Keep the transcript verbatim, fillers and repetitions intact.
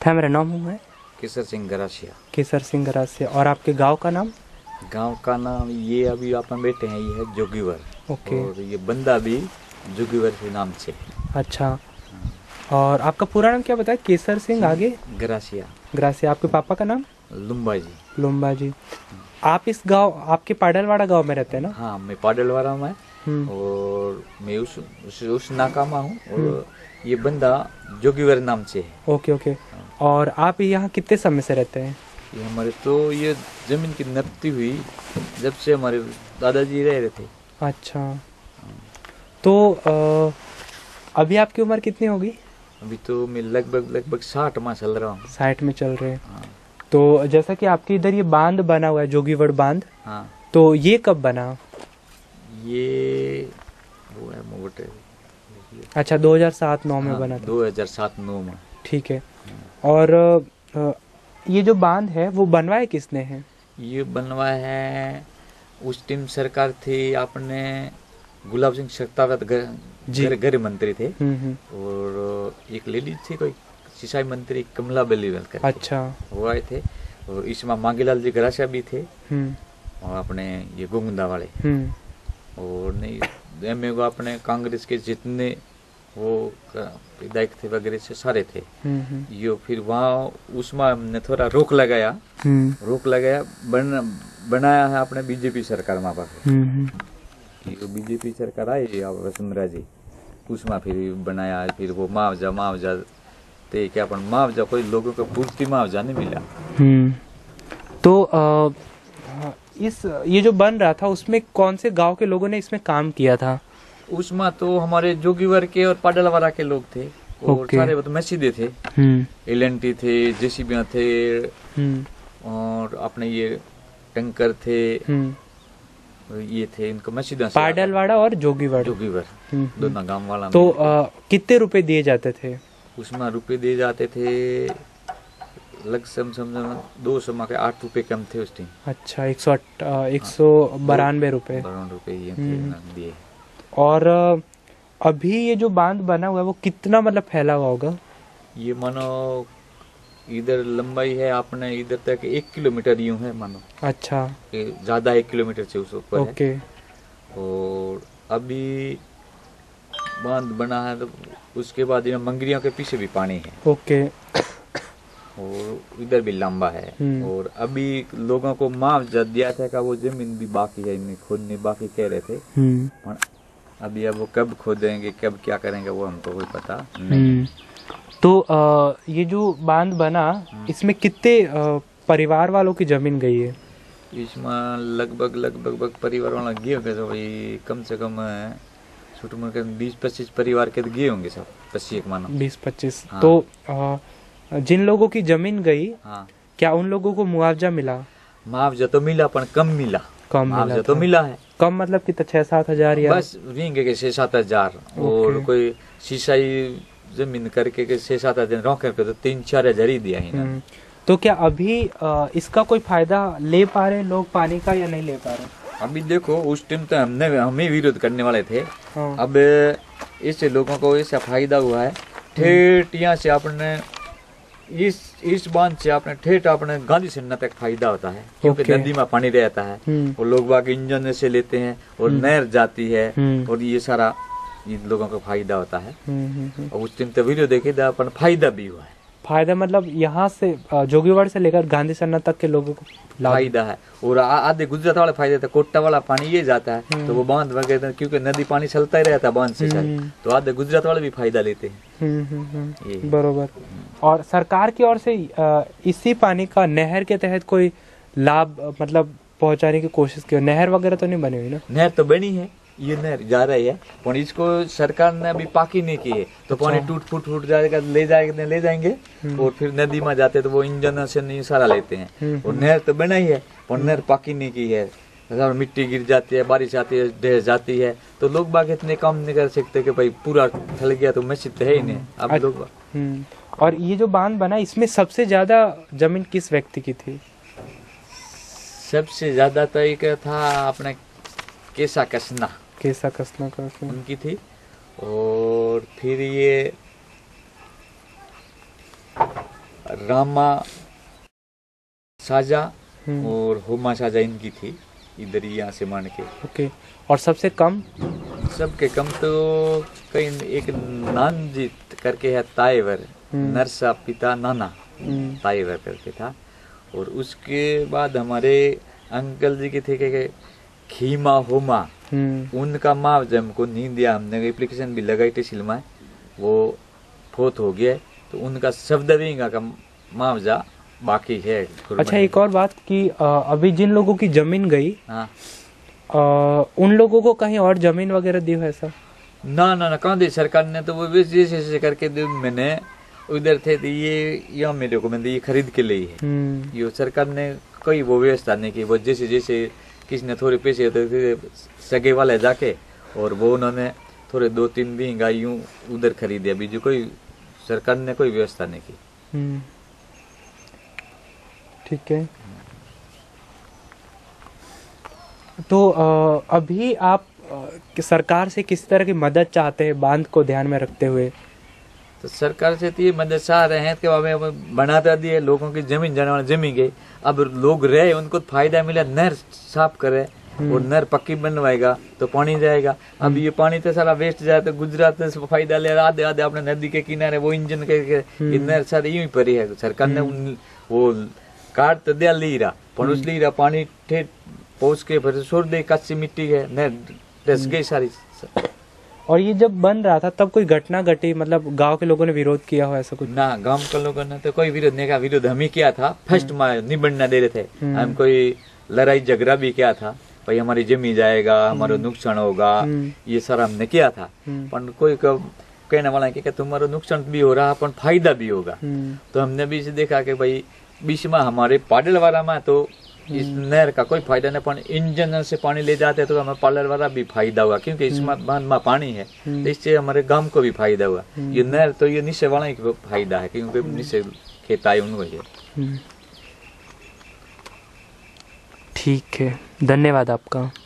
था मेरा नाम है केसर सिंह गरासिया। केसर सिंह गरासिया। और आपके गांव का नाम? गांव का नाम ये अभी अपन बैठे हैं, ये है जोगीवर। ओके। और ये बंदा भी जोगीवर के नाम से। अच्छा। और आपका पूरा नाम क्या बताया? केसर सिंह आगे गरासिया। गरासिया। आपके पापा का नाम? लुम्बा जी। लुम्बा जी। आप इस गांव, आपके पाडलवाड़ा गांव में रहते हैं ना? हाँ, मैं पाडलवाड़ा में और मैं उस उस, उस नाकामा हूँ। और ये बंदा जोगीवर नाम से है। Okay okay. और आप यहाँ कितने समय से रहते हैं? ये हमारे तो ये जमीन की नपती हुई जब से हमारे दादाजी रह रहे थे। अच्छा। तो आ, अभी आपकी उम्र कितनी होगी? अभी तो मैं लगभग लगभग साठ में चल रहा हूँ। साठ में चल रहे हैं। तो जैसा कि आपके इधर ये बांध बना हुआ है, जोगीवड़ बांध। हाँ। तो ये कब बना? ये वो है मोटे। अच्छा, दो हज़ार सात नौ में हाँ, बना था। दो हज़ार सात नौ में। ठीक है। और आ, ये जो बांध है वो बनवाया किसने है? ये बनवाया है उस टाइम सरकार थी, आपने गुलाब सिंह शक्तावत घर गृह मंत्री थे। और एक लेडीज थी कोई सिंचाई मंत्री कमला बेलीवाल करके। अच्छा। वो आए थे। और इसमें मांगीलाल जी गरासिया भी थे और अपने ये गोगुंदा वाले। और नहीं एम को अपने कांग्रेस के जितने वो विधायक थे वगैरह से सारे थे। यो फिर वहाँ उसमें हमने थोड़ा रोक लगाया। रोक लगाया बन, बनाया है अपने बीजेपी सरकार में पास। ये बीजेपी सरकार आई वसुंधरा जी, उसमें फिर बनाया है। फिर वो मुआवजा मुआवजा ते क्या अपन मुआवजा कोई लोगों को पूर्ति मुआवजा नहीं मिला। तो आ, इस ये जो बन रहा था उसमें कौन से गांव के लोगों ने इसमें काम किया था? उसमें तो हमारे जोगीवर के और पाडलवाड़ा के लोग थे। और सारे वो तो मसीदे थे, एल एन टी थे, जेसीबी थे और अपने ये टंकर थे, ये थे इनको मसीदा। पाडलवाड़ा और जोगीवर जोगीवर दोनों गांव वाला। तो कितने रुपए दिए जाते थे उसमें? रुपए दिए जाते थे लग सम समझ दो सौ के आठ रुपए कम थे उस टाइम। अच्छा, एक सौ एक सौ बारानवे रुपए रुपए ये दिए। और अभी ये जो बांध बना हुआ है वो कितना मतलब फैला हुआ होगा? ये मानो इधर लंबाई है आपने इधर तक एक किलोमीटर यूं है मानो। अच्छा। ज्यादा एक किलोमीटर से उस ऊपर। ओके। और अभी बांध बना है तो उसके बाद ये मंगरियों के पीछे भी पानी है। ओके। और इधर भी लंबा है। और अभी लोगों को मुआवजा दिया था का वो जमीन भी बाकी है, इनमें खोदने बाकी कह रहे थे। अभी अब वो कब खोदेंगे कब क्या करेंगे वो हमको कोई पता नहीं। तो आ, ये जो बांध बना इसमें कितने आ, परिवार वालों की जमीन गई है? इसमें लगभग लगभग परिवार वाला गए होंगे तो भाई कम से कम छोटे मोटे बीस पच्चीस परिवार के गए होंगे सब। पच्चीस मानो बीस पच्चीस। हाँ। तो आ, जिन लोगों की जमीन गई, हाँ, क्या उन लोगों को मुआवजा मिला? मुआवजा तो मिला पर कम मिला। कम मुआवजा तो मिला है। कम मतलब कितना? छह सात हजार या बस विंगे के छह सात हजार। और कोई सिंचाई जमीन करके के छह सात हजार रॉक करके तो तीन चार हजार ही दिया है। तो क्या अभी आ, इसका कोई फायदा ले पा रहे लोग पानी का या नहीं ले पा रहे? अभी देखो उस टाइम तो हमने हमें विरोध करने वाले थे। हाँ। अब इससे लोगों को इससे फायदा हुआ है। ठेठ यहाँ से आपने इस इस बांध से आपने ठेठ आपने गांधी सेना तक फायदा होता है क्योंकि नदी में पानी रहता है और लोग बाकी इंजन से लेते हैं और नहर जाती है और ये सारा इन लोगों को फायदा होता है। और उस दिन तो वीडियो देखे था अपन फायदा भी हुआ है। फायदा मतलब यहाँ से जोगीवाड़ से लेकर गांधी सेना तक के लोगों को फायदा है। और आधे गुजरात वाले फायदे थे, कोट्टा वाला पानी ये जाता है तो वो बांध वगैरह क्योंकि नदी पानी चलता ही रहता है बांध से सारे, तो आधे गुजरात वाले भी फायदा लेते हैं। बरोबर। और सरकार की ओर से इसी पानी का नहर के तहत कोई लाभ मतलब पहुंचाने की कोशिश की? नहर वगैरह तो नहीं बनी हुई ना? नहर तो बनी है, ये नहर जा रही है पर इसको सरकार ने अभी पाकी नहीं की है तो पानी टूट फूट फूट जाएगा, ले जाएंगे ले जाएंगे और फिर नदी में जाते तो वो इंजन से नहीं सारा लेते हैं। और नहर तो बना ही है पर नहर पाकी नहीं की है। मिट्टी गिर जाती है, बारिश आती है, ढह जाती है तो लोग बाग इतने काम नहीं कर सकते कि भाई पूरा थल गया तो मस्जिद तो है ही नहीं। अब लोग। और ये जो बांध बना इसमें सबसे ज्यादा जमीन किस व्यक्ति की थी? सबसे ज्यादा तो एक था अपने केसा कसना। केसा कसना का उनकी थी। और फिर ये रामा साजा हम्म। और होमा साजा इनकी थी, इधर ही यहाँ से मान के। ओके, और सबसे कम? सबके कम तो कहीं एक नानजीत करके है ताइवर, हम्म। नरसा पिता नाना हम्म। ताइवर करके था। और उसके बाद हमारे अंकल जी के थे के खीमा होमा, हम्म। उनका मुआवजा हमको नहीं दिया, हमने एप्लीकेशन भी लगाई तहसील में, वो फोत हो गया, तो उनका शब्दविंगा का मुआवजा बाकी है। अच्छा, एक और बात कि अ, अभी जिन लोगों की जमीन गई, हाँ, अ, उन लोगों को कहीं और जमीन वगैरह दी हो ऐसा? ना ना ना, कहाँ दी सरकार ने, तो वो जैसे जैसे करके दे, मैंने उधर थे तो ये यहाँ मेरे को मैंने ये खरीद के ली है। हम्म। ये सरकार ने कोई वो व्यवस्था नहीं की, वो जैसे जैसे किसी ने थोड़े पैसे होते थे सगे वाले जाके, और वो उन्होंने थोड़े दो तीन बीघा यूं उधर खरीदे, बीजू कोई सरकार ने कोई व्यवस्था नहीं की। हम्म। ठीक है, तो अ, अभी आप अ, सरकार से किस तरह की मदद चाहते हैं बांध को ध्यान में रखते हुए? तो सरकार से तो ये मदद चाह रहे हैं कि हमें बनाता दिए, लोगों की जमीन जानवर जमी गई, अब लोग रहे उनको फायदा मिला, नहर साफ करे और नहर पक्की बनवाएगा तो पानी जाएगा। अब ये पानी तो सारा वेस्ट जाए, तो गुजरात से फायदा ले आधे आधे अपने नदी के किनारे वो इंजन के, के ये नहर सारी यूं ही पड़ी है। सरकार ने उन, वो काट तो दिया ली रहा, पर उस ली रहा पानी ठेठ पहुंच के फिर छोड़ दे, कच्ची मिट्टी है, नहर रस गई सारी। और ये जब बन रहा था तब कोई घटना घटी, मतलब गांव के लोगों ने विरोध किया हो ऐसा कुछ? ना, गांव के लोगों ने तो कोई विरोध नहीं किया, विरोध हम ही किया था, फर्स्ट में नहीं बनना दे रहे थे हम, कोई लड़ाई झगड़ा भी किया था, भाई हमारी जमी जाएगा, हमारा नुकसान होगा, ये सारा हमने किया था। पर कोई कहने वाला है कि तुम्हारा नुकसान भी हो रहा पर फायदा भी होगा, तो हमने भी देखा कि भाई बीच में हमारे पाडल वाला में तो इस नहर का कोई फायदा नहीं, पर इंजन से पानी ले जाते तो हमें पार्लर वाला भी फायदा हुआ, क्योंकि इसमें बांध में पानी है, तो इससे हमारे गांव को भी फायदा हुआ। ये नहर तो ये नीचे वाला ही फायदा है, क्योंकि नीचे खेत आए उनको है। ठीक है, धन्यवाद आपका।